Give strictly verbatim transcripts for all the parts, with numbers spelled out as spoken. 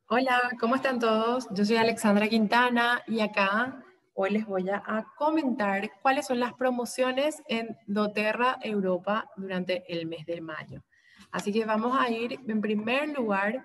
Hola, ¿cómo están todos? Yo soy Alexandra Quintana y acá hoy les voy a, a comentar cuáles son las promociones en doTERRA Europa durante el mes de mayo. Así que vamos a ir en primer lugar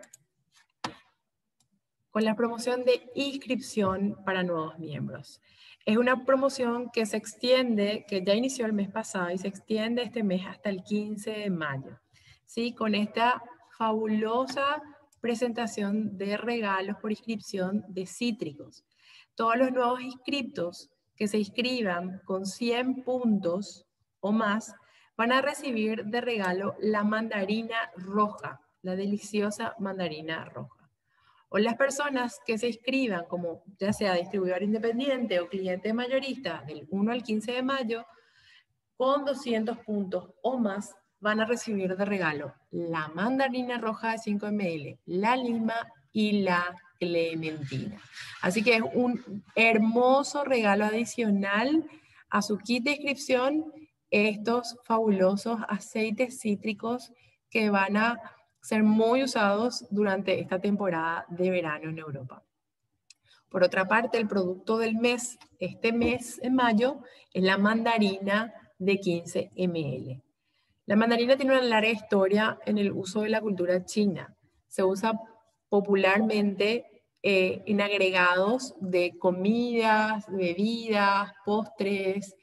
con la promoción de inscripción para nuevos miembros. Es una promoción que se extiende, que ya inició el mes pasado y se extiende este mes hasta el quince de mayo. ¿Sí? Con esta fabulosa presentación de regalos por inscripción de cítricos. Todos los nuevos inscriptos que se inscriban con cien puntos o más van a recibir de regalo la mandarina roja, la deliciosa mandarina roja. O las personas que se inscriban como ya sea distribuidor independiente o cliente mayorista del uno al quince de mayo, con doscientos puntos o más van a recibir de regalo la mandarina roja de cinco mililitros, la lima y la clementina. Así que es un hermoso regalo adicional a su kit de inscripción, estos fabulosos aceites cítricos que van a ser muy usados durante esta temporada de verano en Europa. Por otra parte, el producto del mes, este mes en mayo, es la mandarina de quince mililitros. La mandarina tiene una larga historia en el uso de la cultura china. Se usa popularmente eh, en agregados de comidas, bebidas, postres,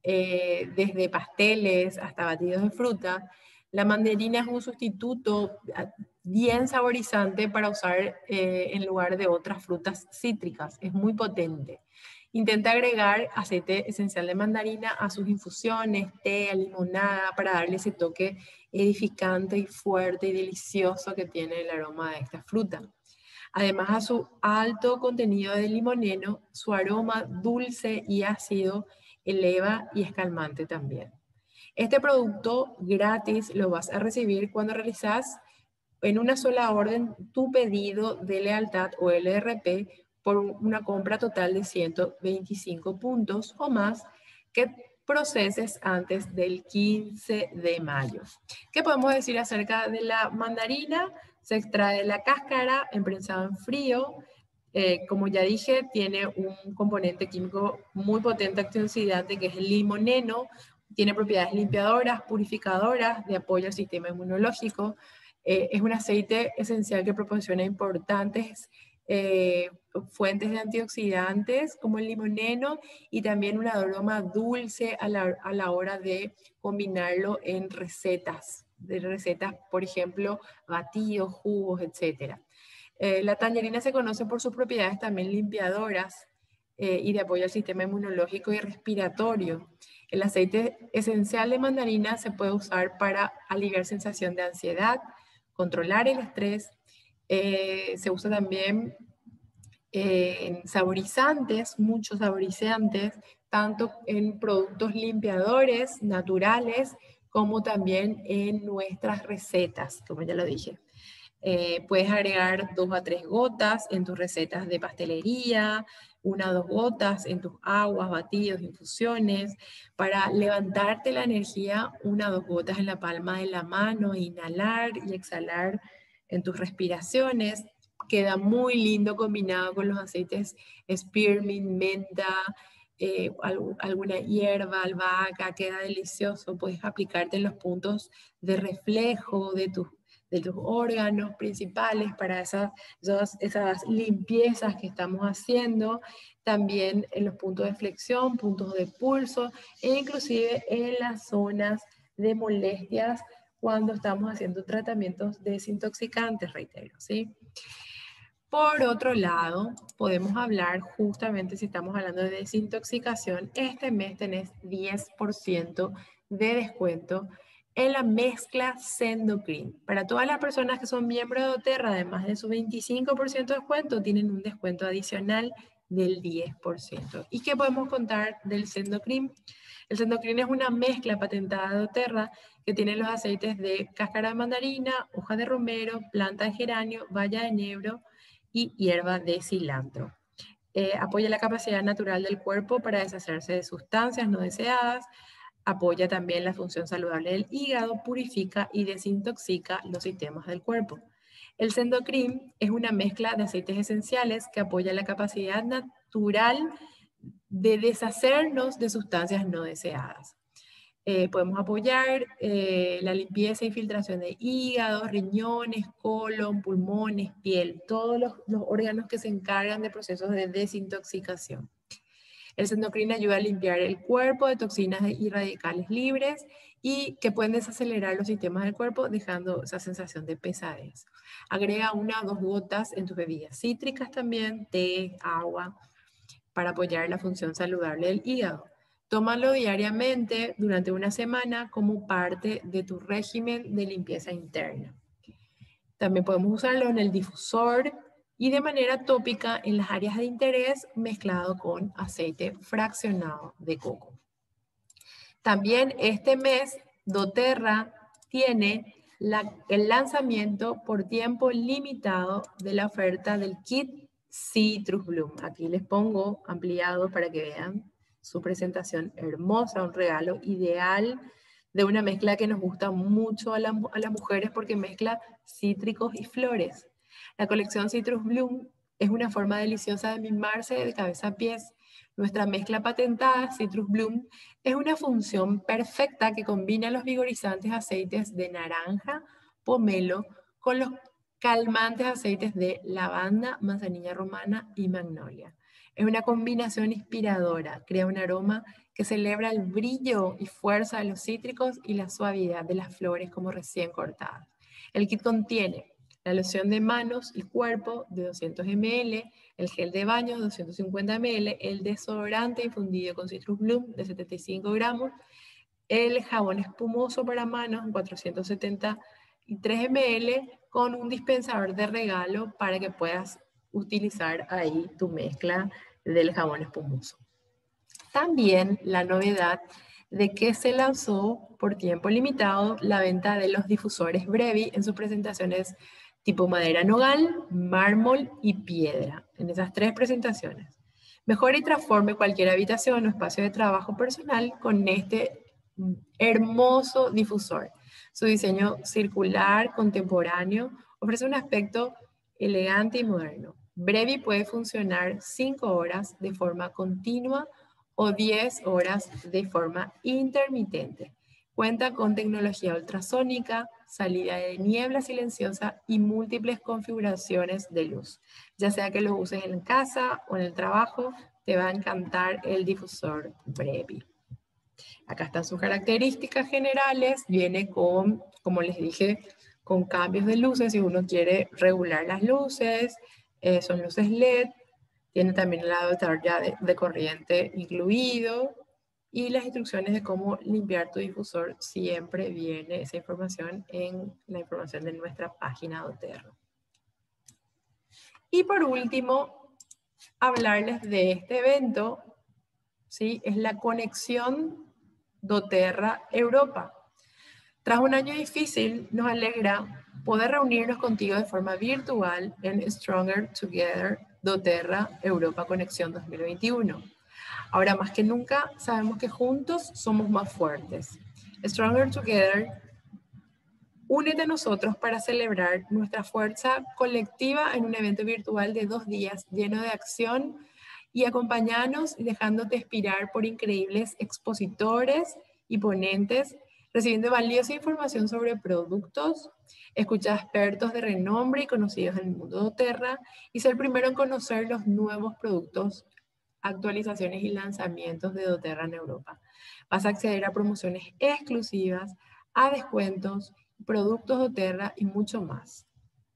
eh, desde pasteles hasta batidos de fruta. La mandarina es un sustituto bien saborizante para usar eh, en lugar de otras frutas cítricas. Es muy potente. Intenta agregar aceite esencial de mandarina a sus infusiones, té, a limonada, para darle ese toque edificante y fuerte y delicioso que tiene el aroma de esta fruta. Además, a su alto contenido de limoneno, su aroma dulce y ácido eleva y es calmante también. Este producto gratis lo vas a recibir cuando realizas en una sola orden tu pedido de lealtad o L R P por una compra total de ciento veinticinco puntos o más que proceses antes del quince de mayo. ¿Qué podemos decir acerca de la mandarina? Se extrae la cáscara, emprensado en frío. Eh, como ya dije, tiene un componente químico muy potente antioxidante que es el limoneno. Tiene propiedades limpiadoras, purificadoras, de apoyo al sistema inmunológico. Eh, es un aceite esencial que proporciona importantes eh, fuentes de antioxidantes como el limoneno y también un aroma dulce a la, a la hora de combinarlo en recetas, de recetas, por ejemplo, batidos, jugos, etcétera. Eh, la tangerina se conoce por sus propiedades también limpiadoras eh, y de apoyo al sistema inmunológico y respiratorio. El aceite esencial de mandarina se puede usar para aliviar sensación de ansiedad, controlar el estrés. Eh, se usa también eh, en saborizantes, muchos saborizantes, tanto en productos limpiadores naturales como también en nuestras recetas, como ya lo dije. Eh, puedes agregar dos a tres gotas en tus recetas de pastelería, una o dos gotas en tus aguas, batidos, infusiones, para levantarte la energía, una o dos gotas en la palma de la mano, inhalar y exhalar en tus respiraciones. Queda muy lindo combinado con los aceites spearmint, menta, eh, alguna hierba, albahaca, queda delicioso. Puedes aplicarte en los puntos de reflejo de tus de tus órganos principales para esas, esas, esas limpiezas que estamos haciendo, también en los puntos de flexión, puntos de pulso e inclusive en las zonas de molestias cuando estamos haciendo tratamientos desintoxicantes, reitero, ¿sí? Por otro lado, podemos hablar justamente si estamos hablando de desintoxicación, este mes tenés diez por ciento de descuento en la mezcla Sendocrin. Para todas las personas que son miembros de doTERRA, además de su veinticinco por ciento de descuento, tienen un descuento adicional del diez por ciento. ¿Y qué podemos contar del Sendocrin? El Sendocrin es una mezcla patentada de doTERRA que tiene los aceites de cáscara de mandarina, hoja de romero, planta de geranio, baya de enebro y hierba de cilantro. Eh, apoya la capacidad natural del cuerpo para deshacerse de sustancias no deseadas, apoya también la función saludable del hígado, purifica y desintoxica los sistemas del cuerpo. El Sendocream es una mezcla de aceites esenciales que apoya la capacidad natural de deshacernos de sustancias no deseadas. Eh, podemos apoyar eh, la limpieza y filtración de hígado, riñones, colon, pulmones, piel, todos los, los órganos que se encargan de procesos de desintoxicación. El Sendocream ayuda a limpiar el cuerpo de toxinas y radicales libres y que pueden desacelerar los sistemas del cuerpo dejando esa sensación de pesadez. Agrega una o dos gotas en tus bebidas cítricas también, té, agua, para apoyar la función saludable del hígado. Tómalo diariamente durante una semana como parte de tu régimen de limpieza interna. También podemos usarlo en el difusor y de manera tópica en las áreas de interés mezclado con aceite fraccionado de coco. También este mes doTERRA tiene la, el lanzamiento por tiempo limitado de la oferta del kit Citrus Bloom. Aquí les pongo ampliado para que vean su presentación hermosa, un regalo ideal de una mezcla que nos gusta mucho a, la, a las mujeres porque mezcla cítricos y flores. La colección Citrus Bloom es una forma deliciosa de mimarse de cabeza a pies. Nuestra mezcla patentada, Citrus Bloom, es una función perfecta que combina los vigorizantes aceites de naranja, pomelo, con los calmantes aceites de lavanda, manzanilla romana y magnolia. Es una combinación inspiradora, crea un aroma que celebra el brillo y fuerza de los cítricos y la suavidad de las flores como recién cortadas. El kit contiene la loción de manos y cuerpo de doscientos mililitros, el gel de baño de doscientos cincuenta mililitros, el desodorante infundido con Citrus Bloom de setenta y cinco gramos, el jabón espumoso para manos cuatrocientos setenta y tres mililitros con un dispensador de regalo para que puedas utilizar ahí tu mezcla del jabón espumoso. También la novedad de que se lanzó por tiempo limitado la venta de los difusores Brevi en sus presentaciones tipo madera nogal, mármol y piedra, en esas tres presentaciones. Mejora y transforme cualquier habitación o espacio de trabajo personal con este hermoso difusor. Su diseño circular, contemporáneo, ofrece un aspecto elegante y moderno. Brevi puede funcionar cinco horas de forma continua o diez horas de forma intermitente. Cuenta con tecnología ultrasónica, salida de niebla silenciosa y múltiples configuraciones de luz. Ya sea que lo uses en casa o en el trabajo, te va a encantar el difusor Brevi. Acá están sus características generales. Viene con, como les dije, con cambios de luces. Si uno quiere regular las luces, eh, son luces L E D. Tiene también el adaptador ya de, de corriente incluido. Y las instrucciones de cómo limpiar tu difusor, siempre viene esa información en la información de nuestra página doTERRA. Y por último, hablarles de este evento, ¿sí? Es la conexión doTERRA Europa. Tras un año difícil, nos alegra poder reunirnos contigo de forma virtual en Stronger Together doTERRA Europa Conexión dos mil veintiuno. Ahora más que nunca sabemos que juntos somos más fuertes. Stronger Together, únete a nosotros para celebrar nuestra fuerza colectiva en un evento virtual de dos días lleno de acción y acompañarnos dejándote inspirar por increíbles expositores y ponentes, recibiendo valiosa información sobre productos, escucha a expertos de renombre y conocidos en el mundo doTERRA y ser el primero en conocer los nuevos productos, actualizaciones y lanzamientos de doTERRA en Europa. Vas a acceder a promociones exclusivas, a descuentos, productos doTERRA y mucho más.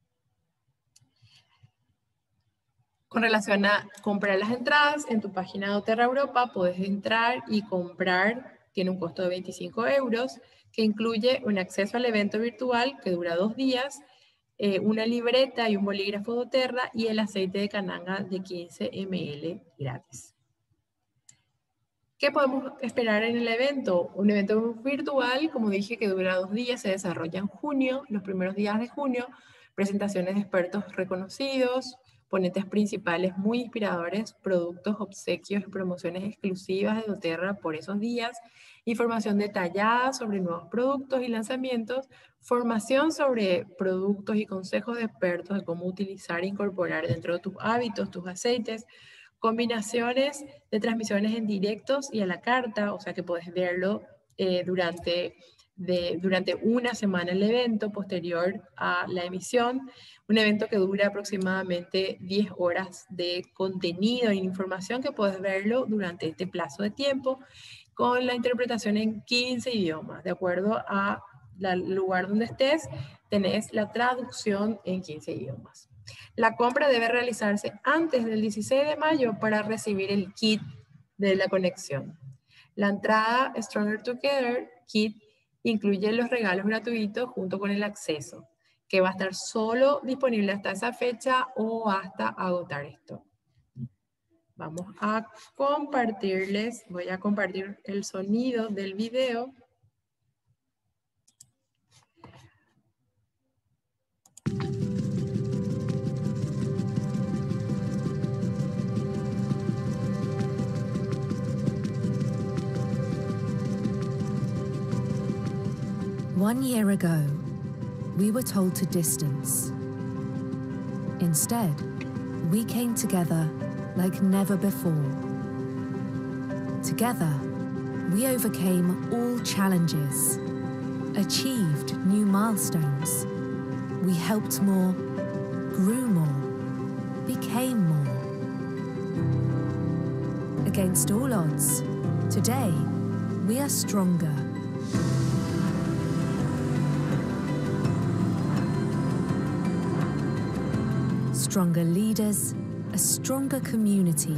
Con relación a comprar las entradas, en tu página doTERRA Europa puedes entrar y comprar, tiene un costo de veinticinco euros, que incluye un acceso al evento virtual que dura dos días, eh, una libreta y un bolígrafo doTERRA y el aceite de cananga de quince mililitros gratis. ¿Qué podemos esperar en el evento? Un evento virtual, como dije, que dura dos días, se desarrolla en junio, los primeros días de junio, presentaciones de expertos reconocidos, ponentes principales muy inspiradores, productos, obsequios y promociones exclusivas de doTERRA por esos días, información detallada sobre nuevos productos y lanzamientos, formación sobre productos y consejos de expertos de cómo utilizar e incorporar dentro de tus hábitos, tus aceites, combinaciones de transmisiones en directos y a la carta, o sea que puedes verlo eh, durante, de, durante una semana el evento posterior a la emisión, un evento que dura aproximadamente diez horas de contenido e información que puedes verlo durante este plazo de tiempo con la interpretación en quince idiomas, de acuerdo al lugar donde estés, tenés la traducción en quince idiomas. La compra debe realizarse antes del dieciséis de mayo para recibir el kit de la conexión. La entrada Stronger Together Kit incluye los regalos gratuitos junto con el acceso, que va a estar solo disponible hasta esa fecha o hasta agotar esto. Vamos a compartirles, voy a compartir el sonido del video. One year ago, we were told to distance. Instead, we came together like never before. Together, we overcame all challenges, achieved new milestones. We helped more, grew more, became more. Against all odds, today, we are stronger. Stronger leaders, a stronger community.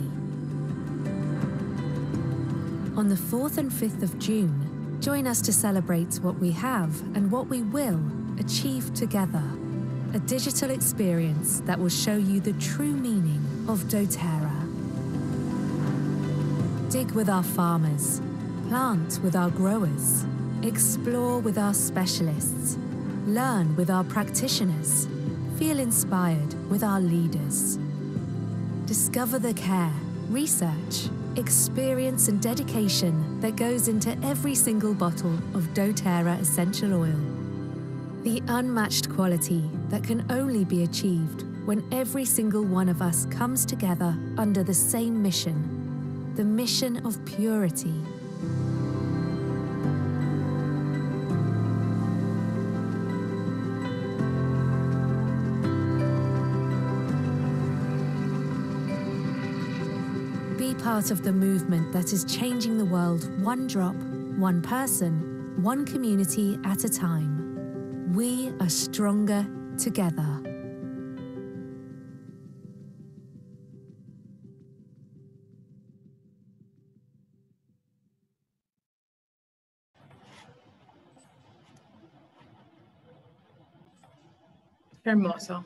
On the fourth and fifth of June, join us to celebrate what we have and what we will achieve together. A digital experience that will show you the true meaning of doTERRA. Dig with our farmers, plant with our growers, explore with our specialists, learn with our practitioners, feel inspired with our leaders. Discover the care, research, experience and dedication that goes into every single bottle of doTERRA essential oil. The unmatched quality that can only be achieved when every single one of us comes together under the same mission, the mission of purity. Be part of the movement that is changing the world one drop, one person, one community at a time. We are stronger together. Hermoso.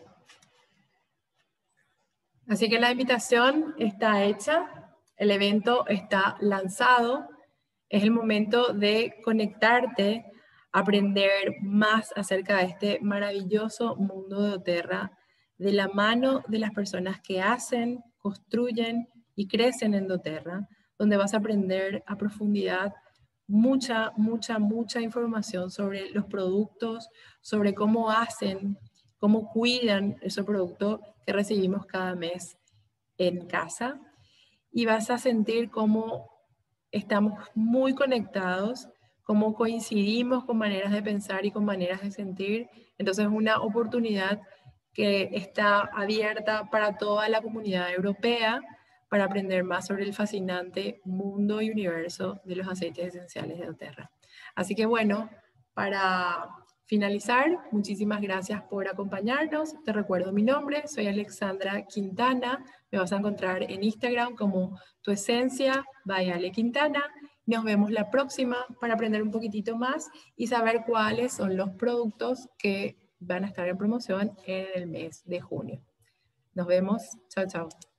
Así que la invitación está hecha, el evento está lanzado, es el momento de conectarte, aprender más acerca de este maravilloso mundo de doTERRA, de la mano de las personas que hacen, construyen y crecen en doTERRA, donde vas a aprender a profundidad mucha, mucha, mucha información sobre los productos, sobre cómo hacen, cómo cuidan esos productos que recibimos cada mes en casa, y vas a sentir cómo estamos muy conectados, cómo coincidimos con maneras de pensar y con maneras de sentir. Entonces es una oportunidad que está abierta para toda la comunidad europea para aprender más sobre el fascinante mundo y universo de los aceites esenciales de doTERRA. Así que bueno, para finalizar, muchísimas gracias por acompañarnos. Te recuerdo mi nombre, soy Alexandra Quintana. Me vas a encontrar en Instagram como Tu Esencia by Ale Quintana. Nos vemos la próxima para aprender un poquitito más y saber cuáles son los productos que van a estar en promoción en el mes de junio. Nos vemos. Chao, chao.